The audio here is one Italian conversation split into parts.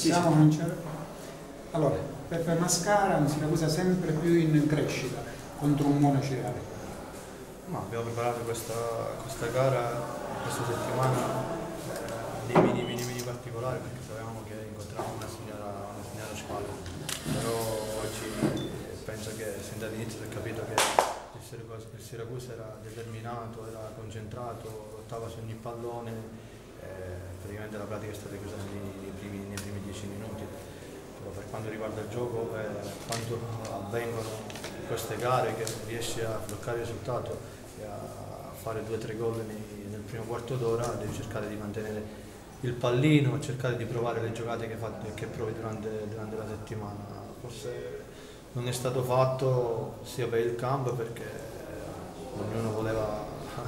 Possiamo cominciare? Allora, Peppe Mascara, un Siracusa sempre più in crescita contro un buon Cireale. No, abbiamo preparato questa gara questa settimana dei mini particolari, perché sapevamo che incontravamo una signora squadra, però oggi penso che sin dall'inizio si è capito che il Siracusa era determinato, era concentrato, lottava su ogni pallone. Praticamente la pratica è stata chiusa nei primi 10 minuti. Però per quanto riguarda il gioco, quando avvengono queste gare che riesci a bloccare il risultato e a fare 2-3 gol nel primo quarto d'ora, devi cercare di mantenere il pallino, cercare di provare le giocate che provi durante la settimana. Forse non è stato fatto sia per il campo, perché ognuno voleva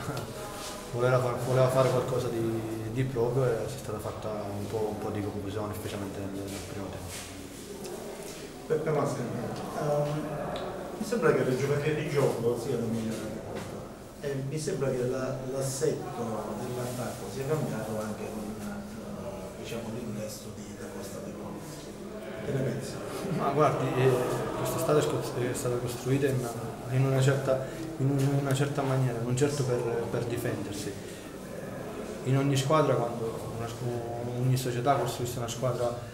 fare qualcosa di proprio e si è stata fatta un po' di confusione, specialmente nel primo tempo. Peppe Mascara, mi sembra che le giocate di gioco siano migliorate molto e mi sembra che l'assetto dell'attacco sia cambiato anche con l'innesto di Da Costa De Colo. Che ne pensi? Ma guardi, questa strada è stata costruita in una certa maniera, non certo per difendersi. In ogni squadra, quando ogni società costruisce una squadra,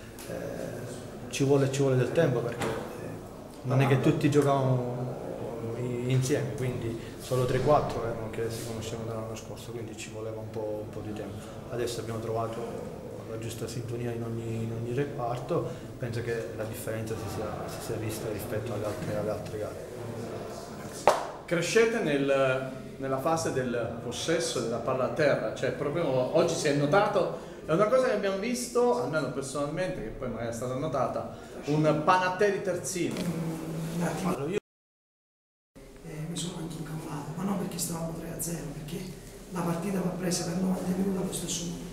ci vuole del tempo, perché non è che tutti giocavano insieme, quindi solo 3-4 erano che si conoscevano dall'anno scorso, quindi ci voleva un po' di tempo. Adesso abbiamo trovato la giusta sintonia in ogni reparto, penso che la differenza si sia vista rispetto alle altre gare. Crescete nella fase del possesso della palla a terra, cioè proprio oggi si è notato, è una cosa che abbiamo visto, almeno personalmente, che poi magari è stata notata, un Panatteri terzino. Un attimo. Allora, mi sono anche incavolato, ma non perché stavamo 3-0, perché la partita va presa per 90 minuti allo stesso modo.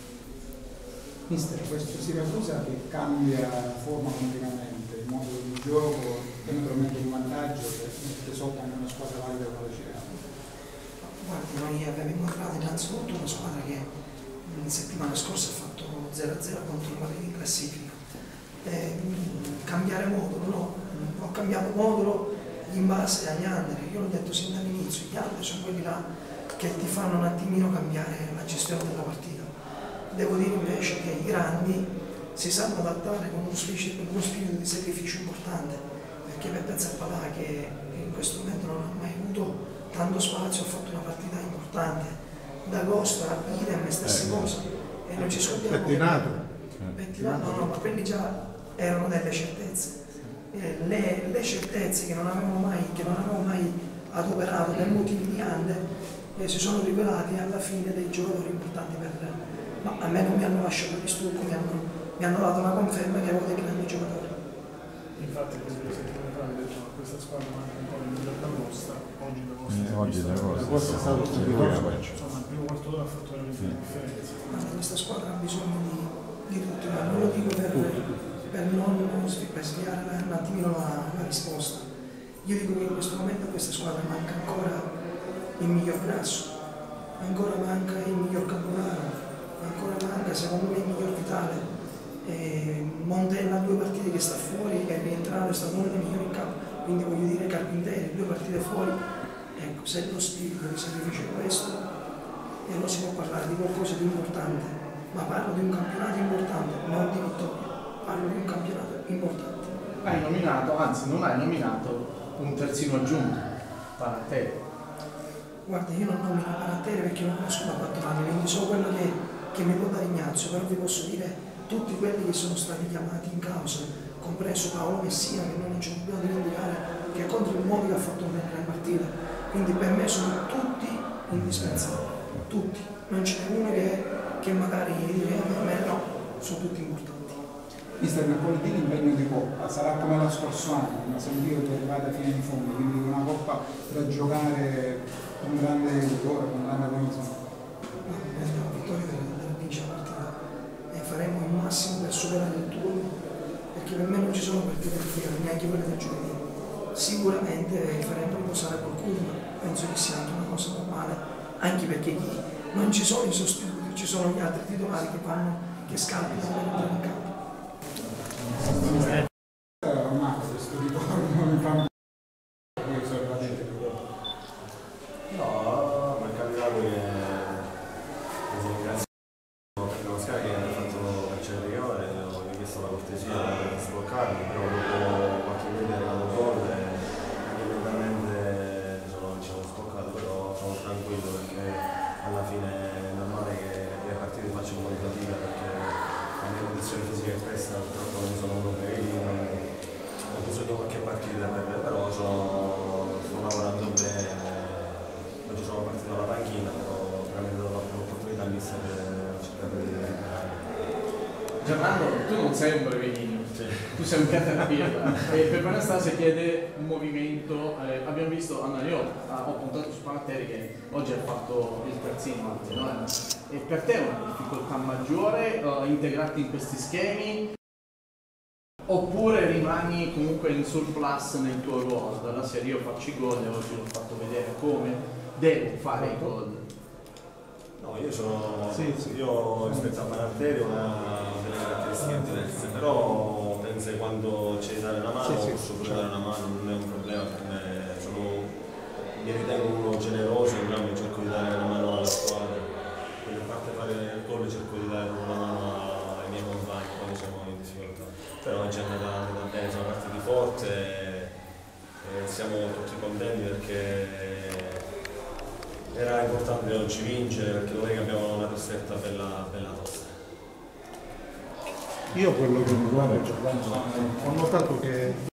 Mister, questo Siracusa che cambia forma continuamente, il modo di gioco, è naturalmente un vantaggio che mette sotto anche una squadra valida come la Cireale. Guardi, noi abbiamo incontrato innanzitutto una squadra che la settimana scorsa ha fatto 0-0 contro il Napoli in classifica. Cambiare modulo, no, ho cambiato modulo in base agli under. Io l'ho detto sin dall'inizio, gli under sono quelli là che ti fanno un attimino cambiare la gestione della partita. Devo dire invece che i grandi si sanno adattare con uno spirito di sacrificio importante, perché Peppe Zappalà, che in questo momento non ha mai avuto tanto spazio, ha fatto una partita importante. D'Agosto, idem, stesse cose, e non ci scordiamo. Pettinato? No, ma quelli già erano delle certezze. Le certezze che non avevamo mai adoperato per motivi di under si sono rivelati alla fine dei giocatori importanti per ma a me non mi hanno lasciato di stucco, mi hanno dato una conferma che avevo dei grandi giocatori. Infatti queste settimane fa mi detto questa squadra manca ancora miglior Da Costa, oggi Da Costa è stato subito, insomma il primo quarto d'ora ha fatto veramente la differenza. Questa squadra ha bisogno di tutti, ma non lo dico per sviare un attimino la risposta. Io dico che in questo momento a questa squadra manca ancora il miglior Grasso, ancora manca il miglior Caponaro, ancora manca secondo me il miglior Vitale. Montella 2 partite che sta fuori, è rientrato, è stato uno dei migliori in campo, quindi voglio dire Carpinteri 2 partite fuori. Ecco, se lo spirito di sacrificio è questo, e non si può parlare di qualcosa di importante, ma parlo di un campionato importante, non di vittoria, parlo di un campionato importante. Hai nominato, anzi non hai nominato un terzino aggiunto, Panatteri. Guarda, io non nomino Panatteri perché non conosco da 4 anni, quindi so quello che mi può dare Ignazio, però vi posso dire tutti quelli che sono stati chiamati in causa, compreso Paolo Messina, che non ci dobbiamo dimenticare, che contro il Monaco ha fatto una gran partita, quindi per me sono tutti indispensabili, tutti, non ce n'è uno che magari dire a me no, sono tutti importanti. Mister, Napoli l'impegno di Coppa sarà come lo scorso anno, ma sentivo che arrivate fino in fondo, quindi una Coppa da giocare con grande rigore, con grande condizione. La vittoria della vincere la partita e faremo il massimo per superare il turno, perché per me non ci sono partite di fiera, neanche quelle del giovedì. Sicuramente faremo riposare qualcuno, ma penso che sia anche una cosa normale, anche perché non ci sono i sostituti, ci sono gli altri titolari che scappano per entrare in campo. Ormai questo ritorno in campo voi osservate. No, mi è capitato che ringrazio per Oscar che mi ha fatto calciare il rigore, gli ho chiesto la cortesia per sbloccarmi, però dopo qualche minuto è arrivato il gol e anche mentalmente mi sono sbloccato, però sono tranquillo perché alla fine è normale che le partite faccio un po' di fatica perché la mia condizione fisica è questa, purtroppo non sono uno per il ho bisogno di qualche partita però sto lavorando bene. Oggi sono partito dalla panchina, però veramente do l'opportunità di cercare di recuperare. Gerardo, tu non sei un breveghino, tu sei un caterpillar e per Anastasia chiede un movimento, abbiamo visto, io ho puntato su Panatteri che oggi ha fatto il terzino anzi, no? E per te è una difficoltà maggiore integrarti in questi schemi oppure rimani comunque in surplus nel tuo ruolo? Dalla serie io faccio i gol e oggi l'ho fatto vedere come devo fare i gol. No, io rispetto a Panatteri ho delle caratteristiche diverse, però penso che quando c'è di dare una mano posso pure dare una mano, non è un problema per me, mi ritengo uno generoso, in cerco di dare una mano alla squadra, quindi a parte fare il gol cerco di dare una mano ai miei compagni quando siamo in difficoltà, però oggi è andata bene, siamo partiti forte e siamo tutti contenti perché era importante oggi vincere perché domenica abbiamo una trasferta bella tosta. Io quello che mi guarda, ho notato che